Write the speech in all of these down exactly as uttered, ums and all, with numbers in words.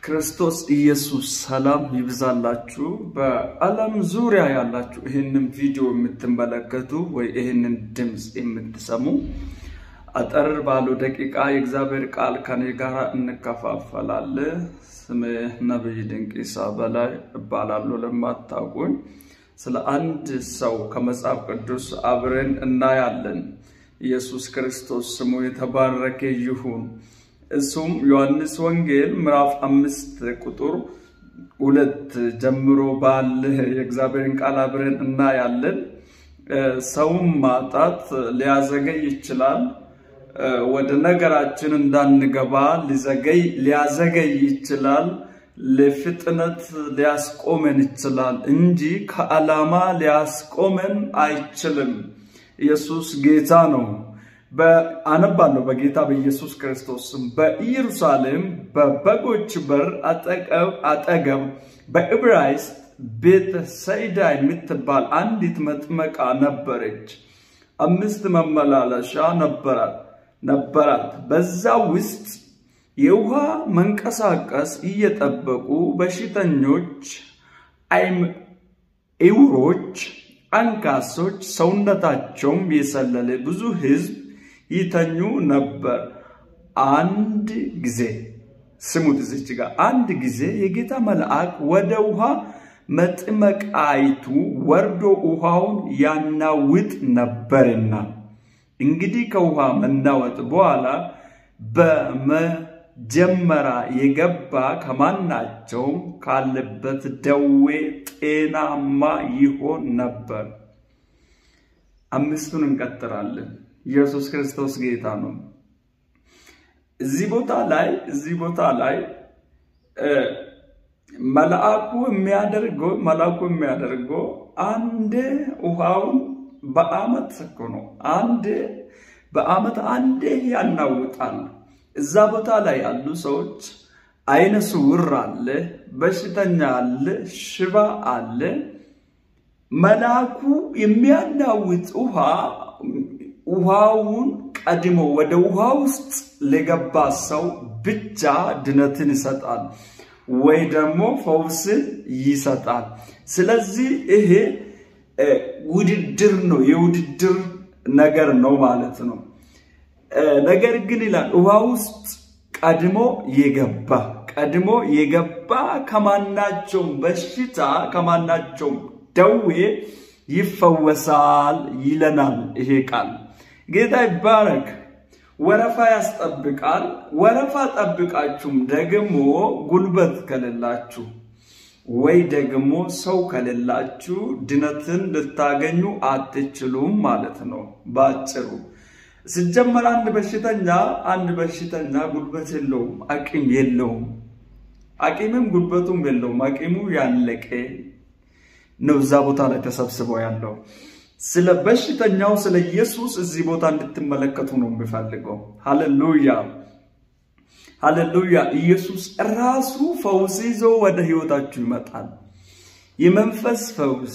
ክርስቶስ ኢየሱስ ሰላም ይብዛላችሁ በአለም ዙሪያ ያላችሁ ይሄንን ቪዲዮ የምትመለከቱ ወይ ይሄንን ድምጽ የምትሰሙ አጠር ባሉ ደቂቃ የእግዚአብሔር ቃል ከኔ ጋር እንከፋፈላለን ስሜ ነብይ ድንቂሳ በላይ እባላለሁ ለማታውቁኝ ስለ አንድ ሰው ከመጽሐፍ ቅዱስ አብረን እናያለን ኢየሱስ ክርስቶስ ስሙ የተባረከ ይሁን እሱም ዮሐንስ ወንጌል ምዕራፍ አምስት ቁጥር ሁለት ጀምሮ ባለ የእግዚአብሔርን ቃል አብረን እናያለን ሰው ማጣት ሊያዘገይ ይችላል ወደ ነገራችን እንዳንገባ ሊዘገይ ሊያዘገይ ይችላል ለፍጥነት ሊያስቆመን ይችላል እንጂ ከዓላማ ሊያስቆመን አይችልም ኢየሱስ ጌታ ነው በአነባለው በጌታ በኢየሱስ ክርስቶስ በኢየሩሳሌም በበጎች በር አጠገብ አጠገብ በዕብራይስጥ ቤተ ሳይዳ የምትባል አንዲት መጥመቃ ነበረች አምስት መመላለሻ ነበራት ነበራት በዛ ውስጥ የውሃ መንቀሳቀስ እየጠበቁ በሽተኞች አይም እውሮች አንካሶች ሰውነታቸውም የሰለለ ብዙ ህዝብ ይተኙ ነበር አንድ ጊዜ ስሙት እዚህ ጋር አንድ ጊዜ የጌታ መልአክ ወደ ውሃ መጥመቃይቱ ወርዶ ውሃውን ያናውጥ ነበርና እንግዲህ ከውሃ መናወጥ በኋላ በመጀመሪያ የገባ ከማናቸው ካለበት ደዌ ጤናማ ይሆን ነበር አምስቱን እንቀጥራለን ኢየሱስ ክርስቶስ ጌታ ነው እዚህ ቦታ ላይ እዚህ ቦታ ላይ መልአኩ የሚያደርገው መልአኩ የሚያደርገው አንድ ውሃውን በአመት ሰኮ ነው አንድ በአመት አንድ ያናውጣል እዛ ቦታ ላይ ያሉ ሰዎች አይነ ስውር አለ በሽተኛ አለ ሽባ አለ መልአኩ የሚያናውጥ ውሃ ውሃውን ቀድሞ ወደ ውሃ ውስጥ ለገባ ሰው ብቻ ድነትን ይሰጣል ወይ ደግሞ ፈውስን ይሰጣል ስለዚህ ይሄ ውድድር ነው የውድድር ነገር ነው ማለት ነው ነገር ግን ይላል ውሃ ውስጥ ቀድሞ የገባ ቀድሞ የገባ ከማናቸው በሽታ ከማናቸው ደዌ ይፈወሳል ይለናል ይሄ ቃል ጌታ ይባረክ ወረፋ ያስጠብቃል ወረፋ ጠብቃችሁም ደግሞ ጉልበት ከሌላችሁ ወይ ደግሞ ሰው ከሌላችሁ ድነትን ልታገኙ አትችሉም ማለት ነው ባጭሩ ሲጀመር አንድ በሽተኛ አንድ በሽተኛ ጉልበት የለውም አቅም የለውም አቅምም ጉልበቱም የለውም አቅሙ ያለቀ ነው እዛ ቦታ ላይ ተሰብስበው ያለው ስለ በሽተኛው ስለ ኢየሱስ እዚህ ቦታ እንድትመለከቱ ነው የምፈልገው ሃሌሉያ ሃሌሉያ ኢየሱስ ራሱ ፈውስ ይዞ ወደ ህይወታችሁ ይመጣል የመንፈስ ፈውስ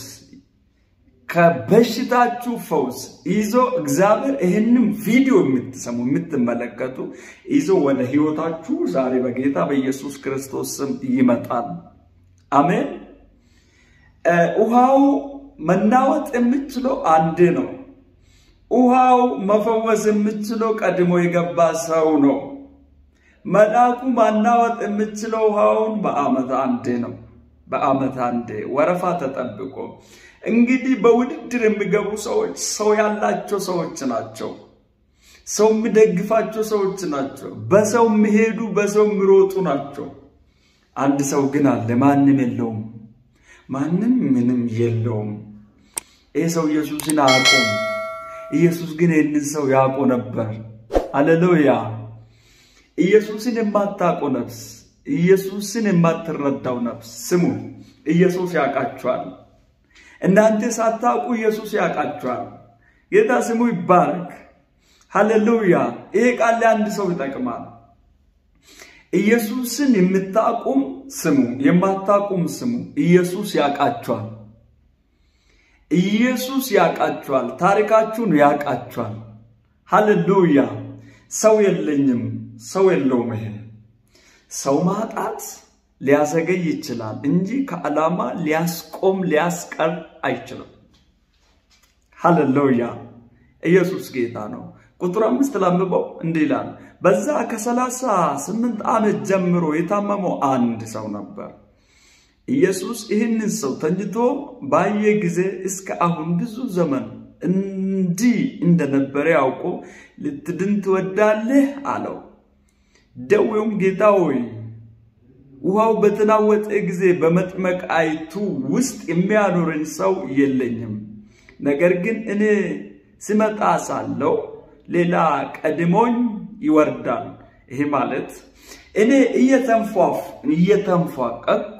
ከበሽታችሁ ፈውስ ይዞ እግዚአብሔር ይሄንን ቪዲዮ የምትሰሙ የምትመለከቱ ይዞ ወደ ህይወታችሁ ዛሬ በጌታ በኢየሱስ ክርስቶስ ስም ይመጣል አሜን ውሃው መናወጥ የምትችለው አንዴ ነው ውሃው መፈወስ የምትችለው ቀድሞ የገባ ሰው ነው መልአኩ ማናወጥ የምትችለው ውሃውን በአመት አንዴ ነው በአመት አንዴ ወረፋ ተጠብቆ እንግዲህ በውድድር የሚገቡ ሰዎች ሰው ያላቸው ሰዎች ናቸው ሰው የሚደግፋቸው ሰዎች ናቸው በሰው የሚሄዱ በሰው የሚሮጡ ናቸው አንድ ሰው ግን አለ ማንንም የለውም ማንንም ምንም የለውም ይሄ ሰው ኢየሱስን አቆም ኢየሱስ ግን ይህንን ሰው ያቆ ነበር ሃሌሉያ ኢየሱስን የማታቆ ነፍስ ኢየሱስን የማትረዳው ነፍስ ስሙ ኢየሱስ ያቃችኋል እናንተ ሳታቁ ኢየሱስ ያቃችኋል ጌታ ስሙ ይባረክ ሃሌሉያ ይሄ ቃል ለአንድ ሰው ይጠቅማል ኢየሱስን የምታቁም ስሙ የማታቁም ስሙ ኢየሱስ ያቃችኋል ኢየሱስ ያቃችኋል ታሪካችሁን ያቃችኋል ሃሌሉያ ሰው የለኝም ሰው የለውም ይሄ ሰው ማጣት ሊያዘገይ ይችላል እንጂ ከዓላማ ሊያስቆም ሊያስቀር አይችልም ሃሌሉያ ኢየሱስ ጌታ ነው ቁጥር አምስት ላምበው እንዲላል በዛ ከሰላሳ ስምንት ዓመት ጀምሮ የታመመው አንድ ሰው ነበር ኢየሱስ ይህንን ሰው ተኝቶ ባየ ጊዜ እስከ አሁን ብዙ ዘመን እንዲ እንደነበረ ያውቆ ልትድን ትወዳለህ አለው ደዌውም ጌታ ሆይ ውሃው በተናወጠ ጊዜ በመጥመቃይቱ ውስጥ የሚያኖረኝ ሰው የለኝም ነገር ግን እኔ ስመጣ ሳለው ሌላ ቀድሞኝ ይወርዳል ይሄ ማለት እኔ እየተንፏፍ እየተንፏቀቅኩ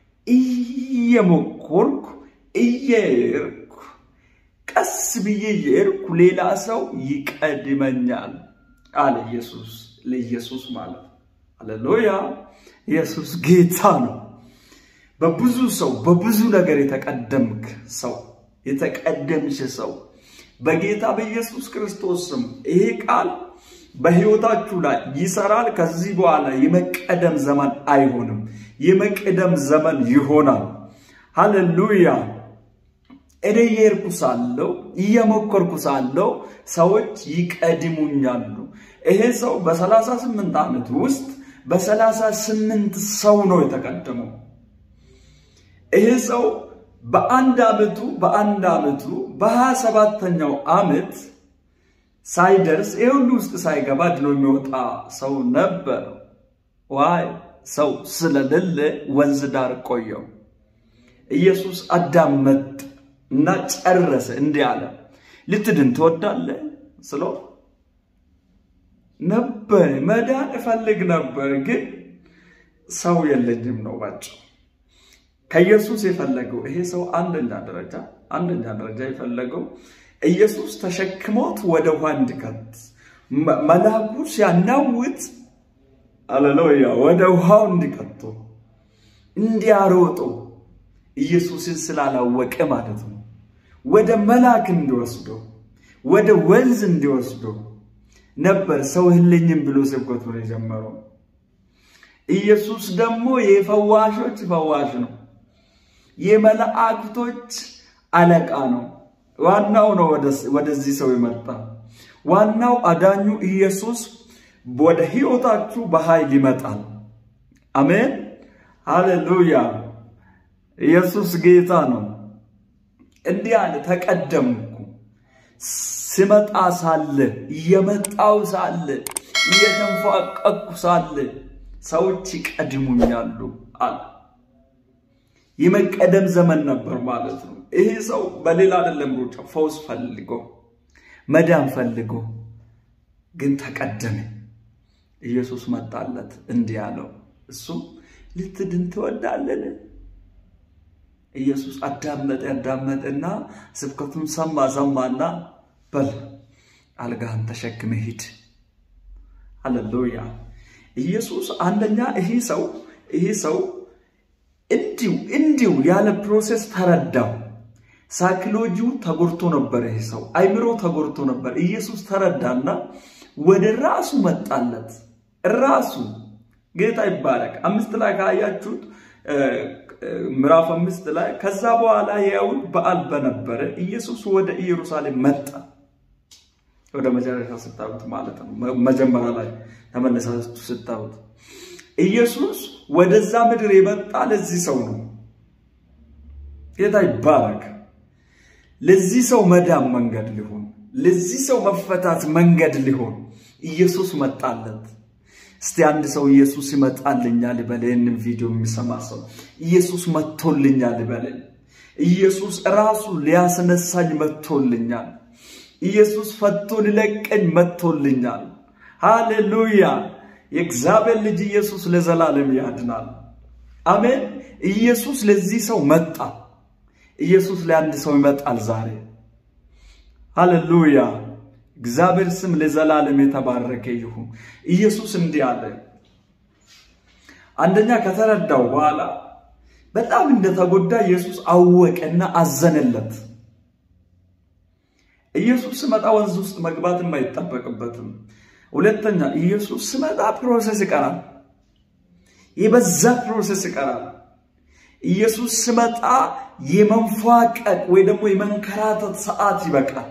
እየሞከርኩ እየርኩ ቀስ ብዬ እየርኩ ሌላ ሰው ይቀድመኛል አለ ኢየሱስ ለኢየሱስ ማለት ሃሌሉያ ኢየሱስ ጌታ ነው በብዙ ሰው በብዙ ነገር የተቀደምክ ሰው የተቀደምሽ ሰው በጌታ በኢየሱስ ክርስቶስ ስም ይሄ ቃል በህይወታችሁ ላይ ይሰራል ከዚህ በኋላ የመቀደም ዘመን አይሆንም የመቀደም ዘመን ይሆናል ሃሌሉያ እኔ የርኩሳለው እየሞከርኩሳለው ሰዎች ይቀድሙኛሉ ይሄ ሰው በ38 ዓመት ውስጥ በ38 ሰው ነው የተቀደመው ይሄ ሰው በአንድ ዓመቱ በአንድ ዓመቱ በ27ኛው ዓመት ሳይደርስ ይሁሉ ውስጥ ሳይገባ ድኖ የሚወጣ ሰው ነበር ዋይ ሰው ስለሌለ ወንዝ ዳር ቆየው ኢየሱስ አዳመጥ እና ጨረሰ እንዲህ አለ ልትድን ትወዳለህ ስለ ነበር መዳን እፈልግ ነበር ግን ሰው የለኝም ነው ባጭ ከኢየሱስ የፈለገው ይሄ ሰው አንደኛ ደረጃ አንደኛ ደረጃ የፈለገው ኢየሱስ ተሸክሞት ወደ ውሃ እንዲከት መልአኩ ሲያናውጥ ሃሌሉያ ወደ ውሃው እንዲከቱ እንዲያሮጡ ኢየሱስን ስላላወቀ ማለት ነው ወደ መልአክ እንዲወስዶ ወደ ወንዝ እንዲወስዶ ነበር ሰው ህልኝም ብሎ ስብከቱን የጀመረው ኢየሱስ ደግሞ የፈዋሾች ፈዋሽ ነው የመላእክቶች አለቃ ነው ዋናው ነው ወደዚህ ሰው ይመጣ ዋናው አዳኙ ኢየሱስ ወደ ህይወታችሁ በኃይል ይመጣል አሜን ሃሌሉያ ኢየሱስ ጌታ ነው እንዲህ አለ ተቀደምኩ ሲመጣ ሳለ የመጣው ሳለ እየተንፏቀቅኩ ሳለ ሰዎች ይቀድሙኛሉ አለ የመቀደም ዘመን ነበር ማለት ነው ይሄ ሰው በሌላ አይደለም ሩጫ ፈውስ ፈልጎ መዳን ፈልጎ ግን ተቀደመ ኢየሱስ መጣለት እንዲህ አለው እሱ ልትድን ትወዳለህ ኢየሱስ አዳመጠ አዳመጠና ስብከቱን ሰማ ሰማና በል አልጋህን ተሸክመ ሂድ ሃሌሉያ ኢየሱስ አንደኛ ይሄ ሰው ይሄ ሰው እንዲው እንዲው ያለ ፕሮሰስ ተረዳው ሳይኮሎጂው ተጎርቶ ነበር ይሄ ሰው አይምሮ ተጎርቶ ነበር ኢየሱስ ተረዳና ወደ ራሱ መጣለት ራሱ ጌታ ይባረክ አምስት ላይ ካያችሁት ምዕራፍ አምስት ላይ ከዛ በኋላ የአይሁድ በዓል በነበረ ኢየሱስ ወደ ኢየሩሳሌም መጣ ወደ መጀመሪያ ስታውት ማለት ነው መጀመሪያ ላይ ተመለሳችሁ ስታውት ኢየሱስ ወደዛ ምድር የመጣ ለዚህ ሰው ነው ጌታ ይባረክ ለዚህ ሰው መዳን መንገድ ሊሆን ለዚህ ሰው መፈታት መንገድ ሊሆን ኢየሱስ መጣለት እስቲ አንድ ሰው ኢየሱስ ይመጣልኛል በለን ቪዲዮ የሚሰማ ሰው ኢየሱስ መጥቶልኛል በለን ኢየሱስ ራሱ ሊያስነሳኝ መጥቶልኛል ኢየሱስ ፈቶን ለቀኝ መጥቶልኛል ሃሌሉያ የእግዚአብሔር ልጅ ኢየሱስ ለዘላለም ያድናል አሜን ኢየሱስ ለዚህ ሰው መጣ ኢየሱስ ለአንድ ሰው ይመጣል ዛሬ ሃሌሉያ እግዚአብሔር ስም ለዘላለም የተባረከ ይሁን ኢየሱስ እንዲህ አለ አንደኛ ከተረዳው በኋላ በጣም እንደተጎዳ ኢየሱስ አወቀና አዘነለት ኢየሱስ መጣ ወንዝ ውስጥ መግባት የማይጠበቅበትም ሁለተኛ ኢየሱስ መጣ ፕሮሰስ ይቀራል የበዛ ፕሮሰስ ይቀራል ኢየሱስ ሲመጣ የመንፏቀቅ ወይ ደግሞ የመንከራተት ሰዓት ይበቃል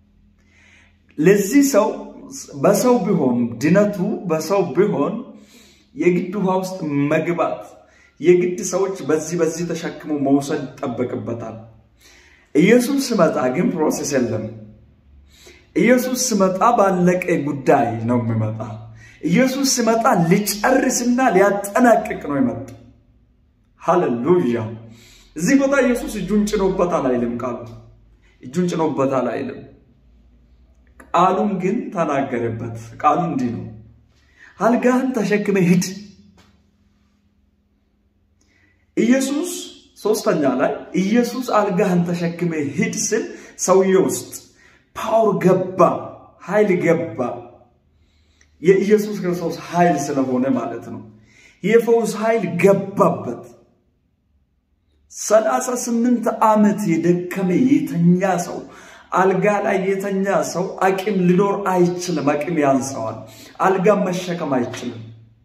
ለዚህ ሰው በሰው ቢሆን ድነቱ በሰው ቢሆን የግድ ውሃ ውስጥ መግባት የግድ ሰዎች በዚህ በዚህ ተሸክመው መውሰድ ተጠበቅበታል ኢየሱስ ሲመጣ ግን ፕሮሰስ የለም ኢየሱስ ሲመጣ ባለቀ ጉዳይ ነው የሚመጣ ኢየሱስ ሲመጣ ሊጨርስና ሊያጠናቅቅ ነው የሚመጣ ሃሌሉያ እዚህ ቦታ ኢየሱስ እጁን ጭኖበታል አይልም ቃሉ እጁን ጭኖበታል አይልም ቃሉን ግን ተናገረበት ቃሉ እንዲህ ነው አልጋህን ተሸክመ ሂድ ኢየሱስ ሶስተኛ ላይ ኢየሱስ አልጋህን ተሸክመ ሂድ ሲል ሰውየው ውስጥ ፓወር ገባ ኃይል ገባ የኢየሱስ ክርስቶስ ኃይል ስለሆነ ማለት ነው የፈውስ ኃይል ገባበት ሰላሳ ስምንት ዓመት የደከመ የተኛ ሰው አልጋ ላይ የተኛ ሰው አቅም ሊኖር አይችልም አቅም ያንሰዋል አልጋ መሸከም አይችልም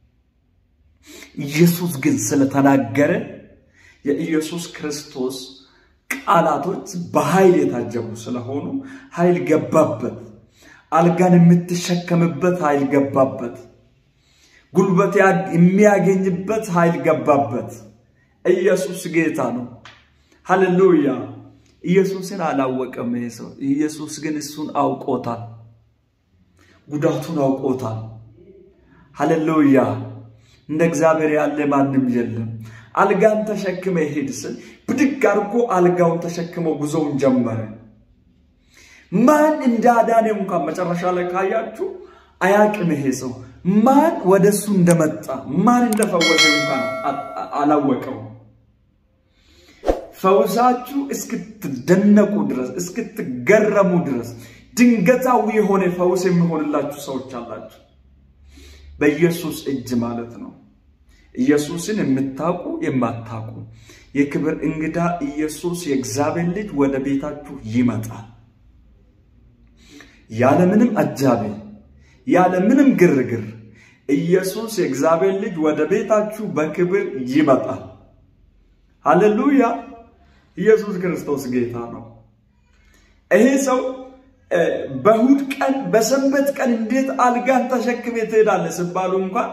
ኢየሱስ ግን ስለተናገረ የኢየሱስ ክርስቶስ ቃላቶች በኃይል የታጀቡ ስለሆኑ ኃይል ገባበት አልጋን የምትሸከምበት ኃይል ገባበት ጉልበት የሚያገኝበት ኃይል ገባበት ኢየሱስ ጌታ ነው ሃሌሉያ ኢየሱስን አላወቀም ሰው ኢየሱስ ግን እሱን አውቆታል ጉዳቱን አውቆታል ሃሌሉያ እንደ እግዚአብሔር ያለ ማንም የለም አልጋን ተሸክመ ሄድ ሲል ብድግ አድርጎ አልጋውን ተሸክሞ ጉዞውን ጀመረ ማን እንዳዳነ እንኳን መጨረሻ ላይ ካያችሁ አያቅም ይሄ ሰው ማን ወደሱ እንደመጣ ማን እንደፈወሰ እንኳን አላወቀው ፈውሳችሁ እስክትደነቁ ድረስ እስክትገረሙ ድረስ ድንገታዊ የሆነ ፈውስ የሚሆንላችሁ ሰዎች አላችሁ በኢየሱስ እጅ ማለት ነው ኢየሱስን የምታውቁ የማታውቁ የክብር እንግዳ ኢየሱስ የእግዚአብሔር ልጅ ወደ ቤታችሁ ይመጣል ያለ ምንም አጃቢ ያለ ምንም ግርግር ኢየሱስ የእግዚአብሔር ልጅ ወደ ቤታችሁ በክብር ይመጣል ሃሌሉያ ኢየሱስ ክርስቶስ ጌታ ነው ይሄ ሰው በእሁድ ቀን በሰንበት ቀን እንዴት አልጋን ተሸክመ ትሄዳለህ ሲባሉ እንኳን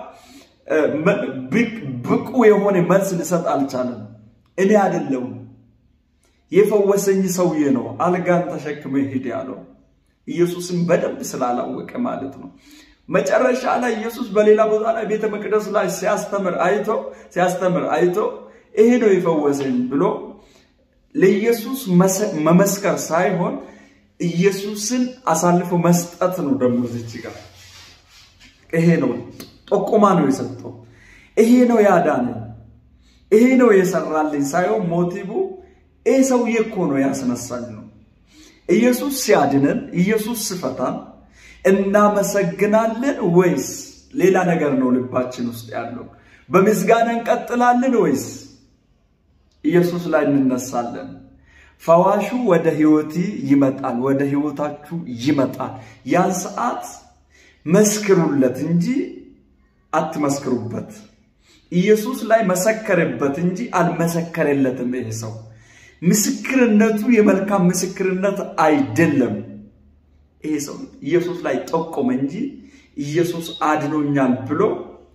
ብቁ የሆነ መልስ ሊሰጥ አልቻለም እኔ አይደለሁም የፈወሰኝ ሰውዬ ነው አልጋን ተሸክመ ሄድ ያለው ኢየሱስን በደንብ ስላላወቀ ማለት ነው መጨረሻ ላይ ኢየሱስ በሌላ ቦታ ላይ ቤተ መቅደስ ላይ ሲያስተምር አይቶ ሲያስተምር አይቶ ይሄ ነው የፈወሰኝ ብሎ ለኢየሱስ መመስከር ሳይሆን ኢየሱስን አሳልፎ መስጠት ነው ደሞ እዚህ ጋር ይሄ ነው ጥቆማ ነው የሰጠው ይሄ ነው ያዳነኝ ይሄ ነው የሰራልኝ ሳይሆን ሞቲቭ ይሄ ሰውዬ እኮ ነው ያስነሳኝ ነው ኢየሱስ ሲያድነን ኢየሱስ ሲፈታን እናመሰግናለን ወይስ ሌላ ነገር ነው ልባችን ውስጥ ያለው በምስጋና እንቀጥላለን ወይስ ኢየሱስ ላይ እንነሳለን ፈዋሹ ወደ ህይወቲ ይመጣል ወደ ህይወታችሁ ይመጣል ያን ሰዓት መስክሩለት እንጂ አትመስክሩበት ኢየሱስ ላይ መሰከረበት እንጂ አልመሰከረለትም ይሄ ሰው ምስክርነቱ የመልካም ምስክርነት አይደለም ይሄ ሰው ኢየሱስ ላይ ተቆመ እንጂ ኢየሱስ አድኖኛል ብሎ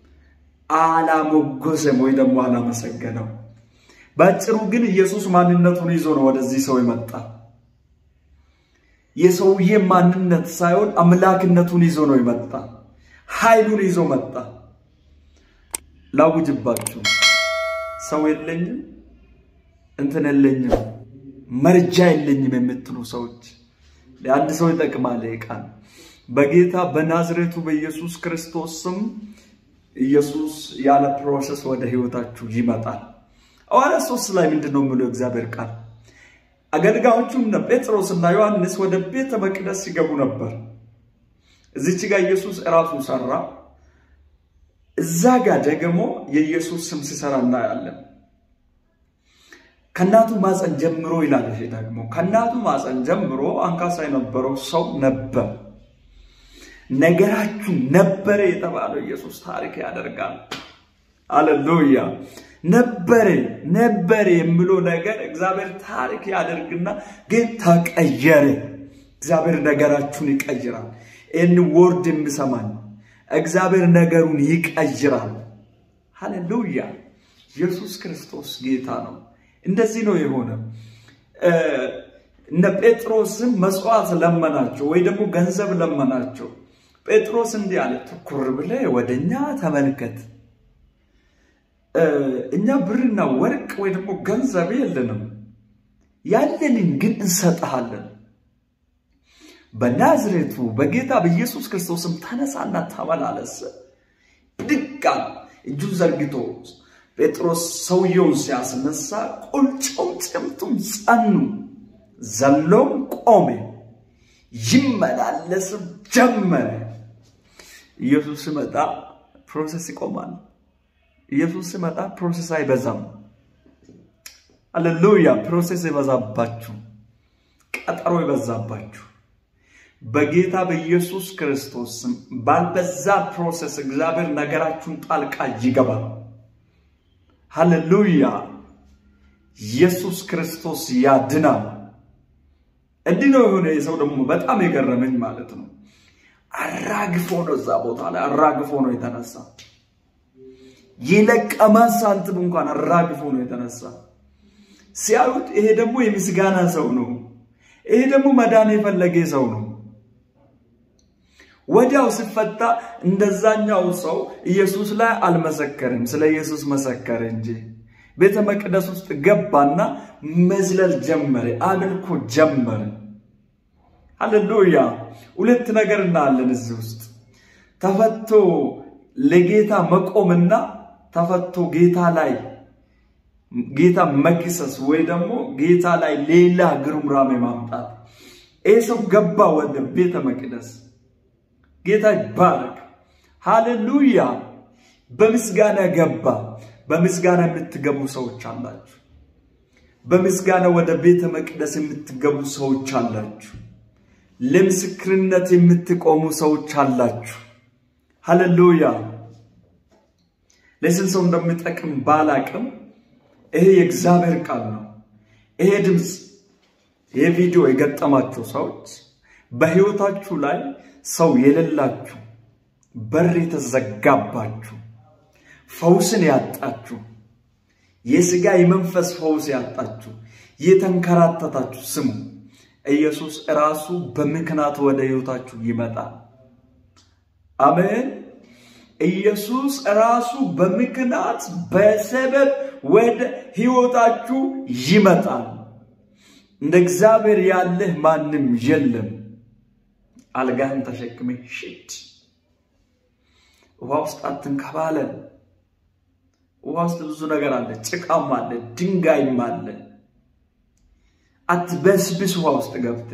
አላሞገሰም ወይ ደግሞ አላመሰገነው ባጭሩ ግን ኢየሱስ ማንነቱን ይዞ ነው ወደዚህ ሰው የመጣ የሰውዬ ማንነት ሳይሆን አምላክነቱን ይዞ ነው የመጣ ኃይሉን ይዞ መጣ ላውጅባችሁ ሰው የለኝም እንትን የለኝም መርጃ የለኝም የምትሉ ሰዎች ለአንድ ሰው ይጠቅማል ይቃል በጌታ በናዝሬቱ በኢየሱስ ክርስቶስ ስም ኢየሱስ ያለ ፕሮሰስ ወደ ህይወታችሁ ይመጣል አዋላ ሶስት ላይ ምንድነው የሚለው እግዚአብሔር ቃል አገልጋዮቹም ጴጥሮስና ዮሐንስ ወደ ቤተ መቅደስ ሲገቡ ነበር እዚች ጋር ኢየሱስ ራሱ ሰራ እዛ ጋር ደግሞ የኢየሱስ ስም ሲሰራና ያለ ከናቱ ማፀን ጀምሮ ይላል እሺ ደግሞ ከናቱ ማፀን ጀምሮ አንካሳ የነበረው ሰው ነበር ነገራችሁ ነበር የተባለው ኢየሱስ ታሪክ ያደርጋል ሃሌሉያ ነበር ነበር የሚለው ነገር እግዚአብሔር ታሪክ ያደርግና ግን ተቀየረ እግዚአብሔር ነገራችሁን ይቀይራል እን ወርድ የሚሰማን እግዚአብሔር ነገሩን ይቀይራል ሃሌሉያ ኢየሱስ ክርስቶስ ጌታ ነው እንደዚህ ነው የሆነው እነ ጴጥሮስም መስዋዕት ለመናቸው ወይ ደግሞ ገንዘብ ለመናቸው ጴጥሮስ እንዲህ አለ ትኩር ብለህ ወደኛ ተመልከት እኛ ብርና ወርቅ ወይ ደግሞ ገንዘብ የለንም ያለንን ግን እንሰጣለን በናዝሬቱ በጌታ በኢየሱስ ክርስቶስም ተነሳና ተመላለስ ድቃል እጁን ዘርግቶ ጴጥሮስ ሰውየውን ሲያስነሳ ቁልጭም ጭምቱም ጸኑ ዘሎም ቆመ ይመላለስ ጀመረ ኢየሱስ ሲመጣ ፕሮሰስ ይቆማል ኢየሱስ ሲመጣ ፕሮሰስ አይበዛም ሃሌሉያ ፕሮሰስ ይበዛባችሁ ቀጠሮ ይበዛባችሁ በጌታ በኢየሱስ ክርስቶስ ባልበዛ ፕሮሰስ እግዚአብሔር ነገራችሁን ጣልቃ ይገባል ሃሌሉያ ኢየሱስ ክርስቶስ ያድናል እንዲህ ነው የሆነ የሰው ደግሞ በጣም የገረመኝ ማለት ነው አራግፎ ነው እዛ ቦታ ላይ አራግፎ ነው የተነሳ ይለቀማ ሳንቲም እንኳን አራግፎ ነው የተነሳ ሲያዩት ይሄ ደግሞ የምስጋና ሰው ነው ይሄ ደግሞ መዳን የፈለገ ሰው ነው ወዲያው ሲፈታ እንደዛኛው ሰው ኢየሱስ ላይ አልመሰከረም ስለ ኢየሱስ መሰከረ እንጂ ቤተ መቅደስ ውስጥ ገባና መዝለል ጀመረ አምልኮ ጀመረ ሃሌሉያ ሁለት ነገር እናለን እዚህ ውስጥ ተፈቶ ለጌታ መቆምና ተፈቶ ጌታ ላይ ጌታ መክሰስ ወይ ደግሞ ጌታ ላይ ሌላ ግሩምራም ማምጣት እሰው ገባ ወደ ቤተ መቅደስ ጌታ ይባረክ ሃሌሉያ በምስጋና ገባ በምስጋና የምትገቡ ሰዎች አላችሁ በምስጋና ወደ ቤተ መቅደስ የምትገቡ ሰዎች አላችሁ ለምስክርነት የምትቆሙ ሰዎች አላችሁ ሃሌሉያ ለስንት ሰው እንደምጠቅም ባላቅም ይሄ የእግዚአብሔር ቃል ነው ይሄ ድምጽ ይሄ ቪዲዮ የገጠማችሁ ሰዎች በህይወታችሁ ላይ ሰው የሌላችሁ በር የተዘጋባችሁ ፈውስን ያጣችሁ የሥጋ የመንፈስ ፈውስ ያጣችሁ የተንከራተታችሁ ስሙ ኢየሱስ ራሱ በምክንያት ወደ ህይወታችሁ ይመጣል አሜን ኢየሱስ ራሱ በምክንያት በሰበብ ወደ ህይወታችሁ ይመጣል እንደ እግዚአብሔር ያለ ማንም የለም አልጋን ተሸክመ ሽት ውስጥ አትንከባለ ውስጥ ብዙ ነገር አለ ጭቃም አለ ድንጋይም አለ አትበስብስ ውስጥ ገብተ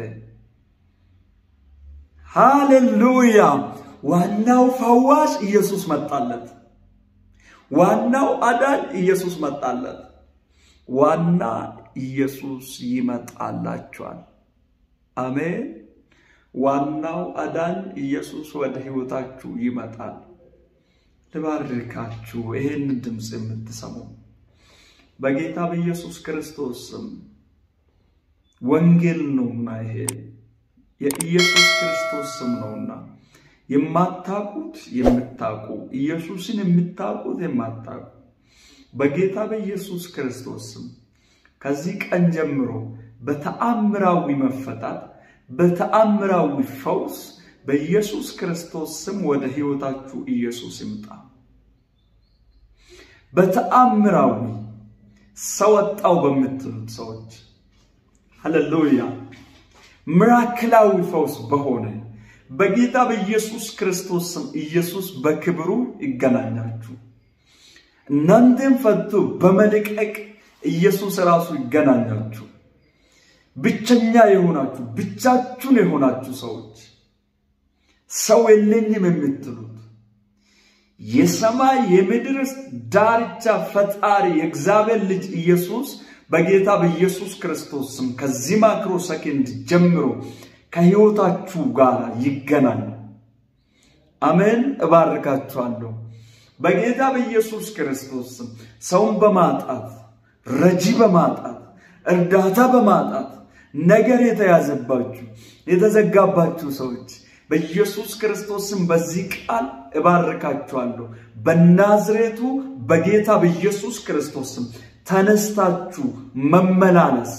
ሃሌሉያ ዋናው ፈዋሽ ኢየሱስ መጣለት ዋናው አዳን ኢየሱስ መጣለት ዋና ኢየሱስ ይመጣላችኋል አሜን ዋናው አዳን ኢየሱስ ወደ ህይወታችሁ ይመጣል ተባረካችሁ ይሄን ድምጽ የምትሰሙ በጌታ በኢየሱስ ክርስቶስ ስም ወንጌል ነውና ይሄ የኢየሱስ ክርስቶስ ስም ነውና የማታቁት የምታቁ ኢየሱስን የምታቁት የማታቁ በጌታ በኢየሱስ ክርስቶስ ስም ከዚህ ቀን ጀምሮ በተአምራዊ መፈታት በተአምራዊ ፈውስ በኢየሱስ ክርስቶስ ስም ወደ ህይወታችሁ ኢየሱስ ይምጣ በተአምራዊ ሰውጣው በመትሉት ሰዎች ሃሌሉያ ሚራክላዊ ፈውስ በሆነ በጌታ በኢየሱስ ክርስቶስ ስም ኢየሱስ በክብሩ ይገናኛችሁ እናንተም ፈቱ በመለቀቅ ኢየሱስ ራሱ ይገናኛችሁ ብቸኛ የሆናችሁ ብቻችሁን የሆናችሁ ሰዎች ሰው የለኝም የምትሉት የሰማይ የምድር ዳርቻ ፈጣሪ የእግዚአብሔር ልጅ ኢየሱስ በጌታ በኢየሱስ ክርስቶስ ስም ከዚህ ማክሮ ሰከንድ ጀምሮ ከህይወታችሁ ጋር ይገናኝ አሜን እባርካችኋለሁ በጌታ በኢየሱስ ክርስቶስ ስም ሰውን በማጣት ረጂ በማጣት እርዳታ በማጣት ነገር የተያዘባችሁ የተዘጋባችሁ ሰዎች በኢየሱስ ክርስቶስ ስም በዚህ ቃል እባርካችኋለሁ በናዝሬቱ በጌታ በኢየሱስ ክርስቶስ ስም ተነስታችሁ መመላለስ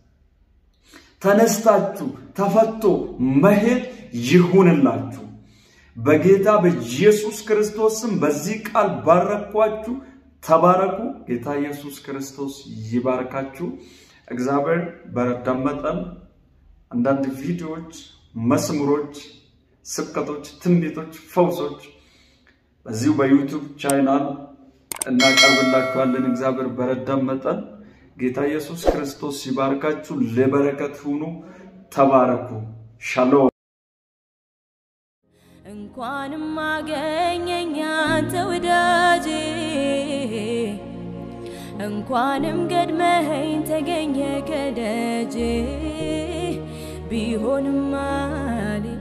ተነስታችሁ ተፈቶ መሄድ ይሁንላችሁ በጌታ በኢየሱስ ክርስቶስ ስም በዚህ ቃል ባረኳችሁ ተባረኩ ጌታ ኢየሱስ ክርስቶስ ይባርካችሁ እግዚአብሔር በረዳን መጠን አንዳንድ ቪዲዮዎች መስሙሮች ስብከቶች ትንቢቶች ፈውሶች በዚሁ በዩቲዩብ ቻናል እናቀርብላችኋለን እግዚአብሔር በረዳን መጠን ጌታ ኢየሱስ ክርስቶስ ይባርካችሁ ለበረከት ሁኑ ተባረኩ ሻሎም እንኳንም አገኘኝ አንተ ወዳጄ እንኳንም ገድመኸኝ ተገኘ ከደጄ ቢሆንም